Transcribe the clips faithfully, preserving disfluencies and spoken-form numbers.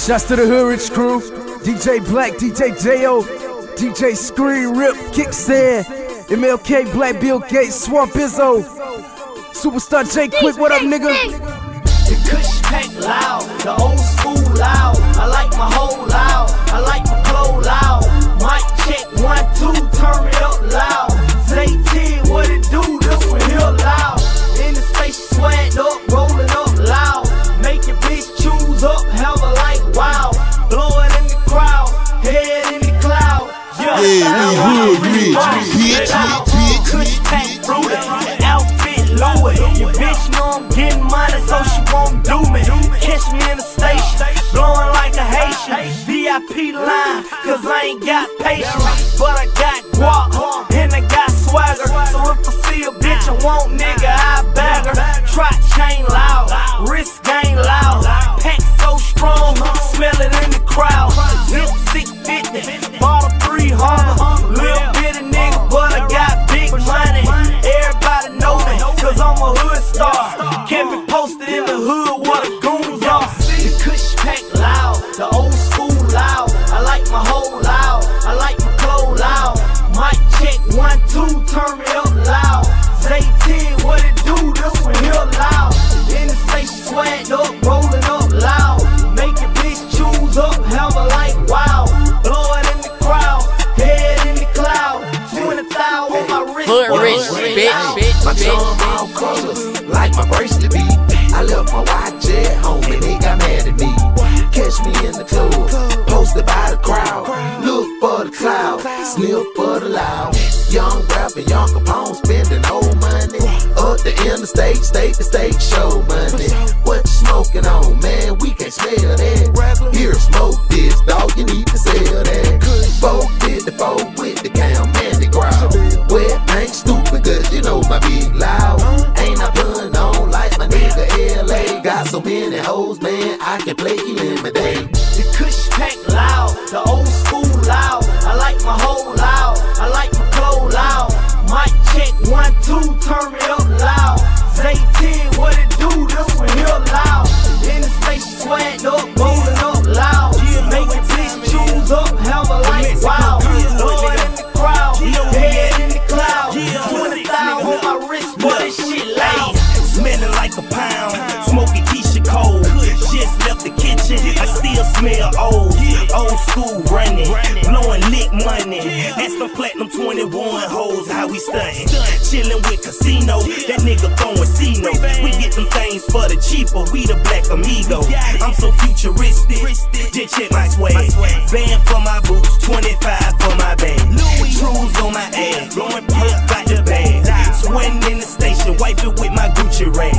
Shouts to the Hood Rich crew, D J Black, D J J O, D J Screen Rip, Kickstand, M L K, Black Bill Gates, Swamp Izzo, Superstar J Quick, what up nigga? The Kush pack loud, the old school loud. I like my whole loud, I like my clothes loud. Mic check one, two, turn it up loud. Say ten, what it do, this one here loud. In the space, swagged up, rolling up loud. Make your bitch choose up, have a like wow. Blow it in the crowd, head in the cloud. Yeah, yeah, we hood rich, bitch. Kush pack fruity, outfit loaded. Your bitch know I'm getting money, so she won't do me. Catch me in the station, blowing like a Haitian. V I P line, cause I ain't got patience. But I got guap, and I got swagger. So if I see a bitch I want, nigga, I bag her. Trot chain loud, wrist game loud. Pack so strong, smell it in the crowd. Zip six fifty, bought a three hundred. Little bit of nigga, but I got big money. Everybody know me, cause I'm a hood star. Can't be posted in the hood, what a goons are. The Kush pack loud, the old school loud. I like my whole loud, I like my clothes loud. Mic check one, two, turn me up loud. Say ten, what it do, this one here loud. In the space, swagged up, rolling up loud. Make your bitch choose up, have a like wow. Blow it in the crowd, head in the cloud. twenty thousand on my wrist. Hood rich, bitch, bitch, My charm all colors, like my bracelet beat. I left my watch at home and they got mad at me. Catch me in the club, posted by the crowd. Look for the cloud, sniff for the loud. Young rapper, young Capone spending old money. Up the interstate, state to state, show money. What you smoking on, man? We can't smell that. Here, smoke this, dog, you need to sell that. four fifty-four with the cam, man, the crowd. Well, I ain't stupid, cause you know my big loud. Ain't I putting on like my nigga L A. Got so many hoes, man, I can play you in my day. The Kush pack loud, the old school loud. I like my whole loud, I like my clothes loud. Mic check one, two, turn me up loud. Say ten, what it do, this one here loud. In the space, swagged up, rolling up loud. Make your bitch choose up, have a like wow. Blow it in the crowd, head in the cloud. twenty thousand on my wrist, but this shit loud. Smelling like a pound, smoking Keisha cold. Just left the kitchen, I still smell old. Old school running, blowing lick money. That's the platinum twenty-one hoes, how we stuntin'. Chillin' with Casino, that nigga throwing C-No. We get them things for the cheaper, we the black amigo. I'm so futuristic, just check my swag. Band for my boots, twenty-five for my bag. Trues on my ass, blowing perk like the bag. Sweating in the station, wipe it with my Gucci rag.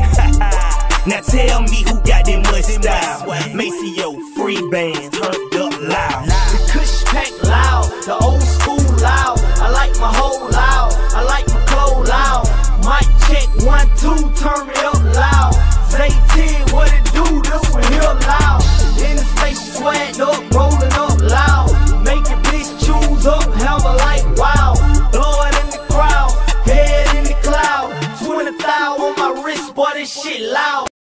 Now tell me who got that much style. Maceo, free bands, turned up loud. The Kush pack loud, the old